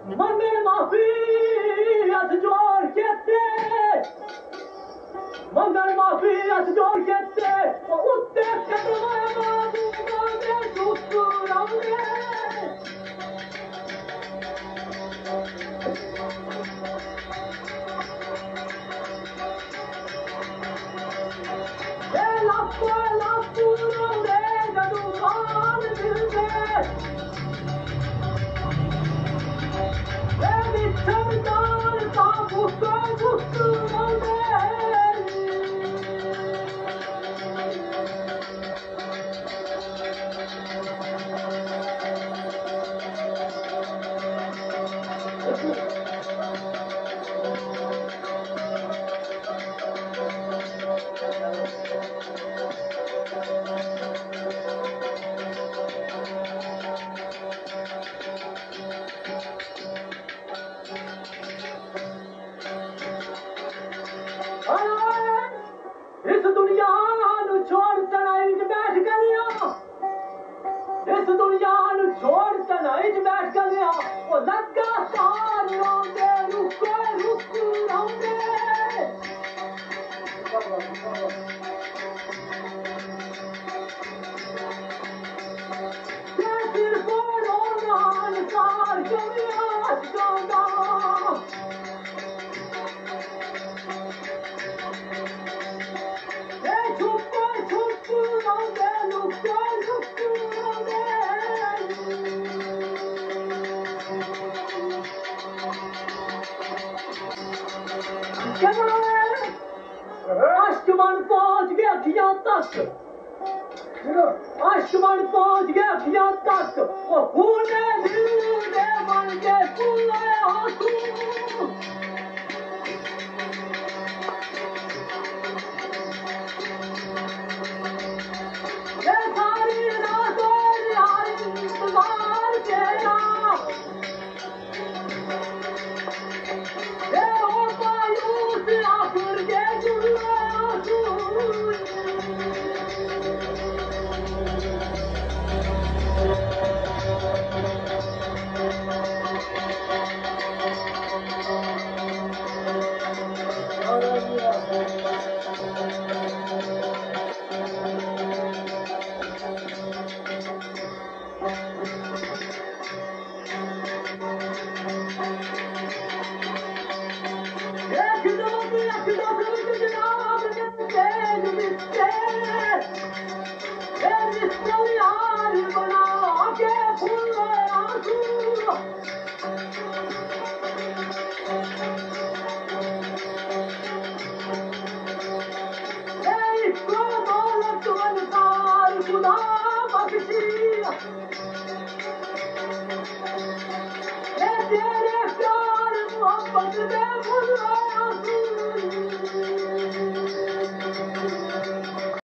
मंदिर माफी हथ जोड़ के मंदिर माफी हथ जोड़ के उत्ते कदम मारूंगा ठुकराऊंगे लाखों रे जदुमान दिल में बिछड़दार का मुस्कुराऊंगे इस दुनिया नु छोड़ तनाई च बैठ गलिया इस दुनिया नु छोड़ तनाई च बैठ गलिया ओ लगा सार रोंदे रुको रुक रोंदे सिर फोड़ो नान सार कमिया जांदा आसमान पहुंच गया अखियां तक आसमान पहुंच गया अखियां तक वो खून